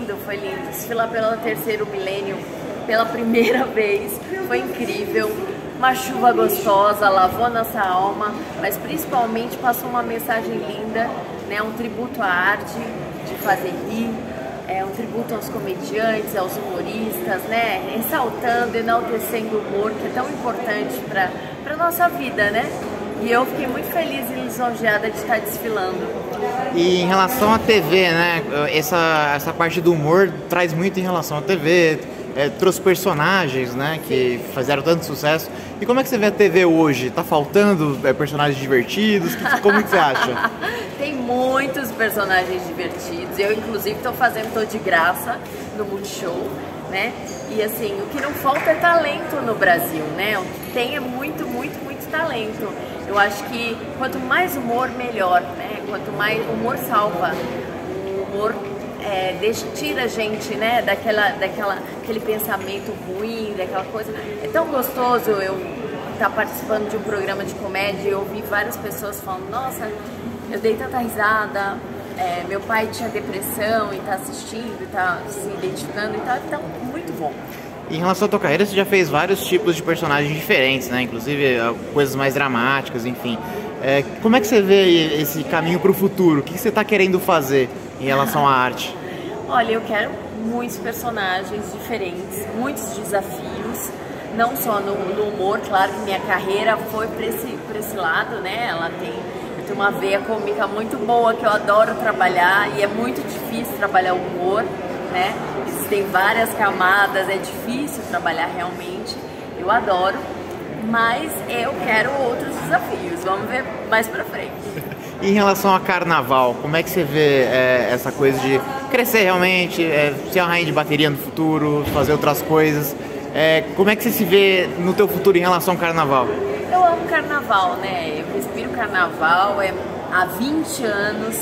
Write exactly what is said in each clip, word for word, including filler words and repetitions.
lindo, foi lindo. Desfilar pelo terceiro milênio pela primeira vez, foi incrível. Uma chuva gostosa, lavou nossa alma, mas principalmente passou uma mensagem linda, né? Um tributo à arte, de fazer rir, é um tributo aos comediantes, aos humoristas, né? Ressaltando, enaltecendo o humor, que é tão importante para para nossa vida, né? E eu fiquei muito feliz e lisonjeada de estar desfilando. E em relação à T V, né? Essa, essa parte do humor traz muito em relação à T V, é, trouxe personagens, né? Que fizeram tanto sucesso. E como é que você vê a T V hoje? Tá faltando é, personagens divertidos? Que, como é que você acha? Tem muitos personagens divertidos. Eu, inclusive, estou fazendo, tô de graça no Multishow, né? E assim, o que não falta é talento no Brasil, né? O que tem é muito, muito, muito talento. Eu acho que quanto mais humor, melhor, né? Quanto mais humor salva, o humor é, deixa, tira a gente, né? Daquela, daquela, aquele pensamento ruim, daquela coisa. É tão gostoso eu estar participando de um programa de comédia e ouvir várias pessoas falando, nossa, eu dei tanta risada, é, meu pai tinha depressão e está assistindo, e está se identificando e tal, então muito bom. Em relação à tua carreira, você já fez vários tipos de personagens diferentes, né? Inclusive coisas mais dramáticas, enfim. É, como é que você vê esse caminho para o futuro? O que você está querendo fazer em relação à arte? Olha, eu quero muitos personagens diferentes, muitos desafios, não só no, no humor, claro que minha carreira foi para esse, por esse lado, né? Ela tem, tem uma veia cômica muito boa que eu adoro trabalhar e é muito difícil trabalhar o humor, né? Existem várias camadas, é difícil trabalhar realmente, eu adoro, mas eu quero outros desafios, vamos ver mais pra frente. E em relação a carnaval, como é que você vê é, essa coisa de crescer realmente, é, ser uma rainha de bateria no futuro, fazer outras coisas? É, como é que você se vê no teu futuro em relação ao carnaval? Eu amo carnaval, né? Eu respiro carnaval é, há vinte anos,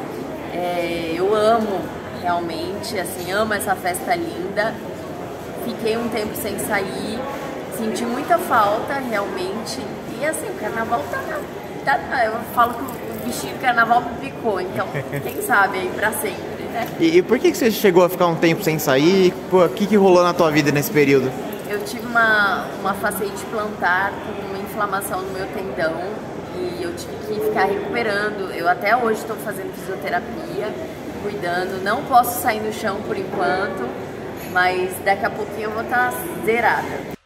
é, eu amo realmente, assim, amo essa festa linda. Fiquei um tempo sem sair, senti muita falta realmente. E assim, o carnaval tá, tá eu falo que o bichinho do carnaval me picou, então quem sabe aí pra sempre, né? E, e por que que você chegou a ficar um tempo sem sair? O que que rolou na tua vida nesse período? Eu tive uma, uma fasciite plantar com uma inflamação no meu tendão e eu tive que ficar recuperando. Eu até hoje estou fazendo fisioterapia, cuidando, não posso sair no chão por enquanto, mas daqui a pouquinho eu vou estar zerada.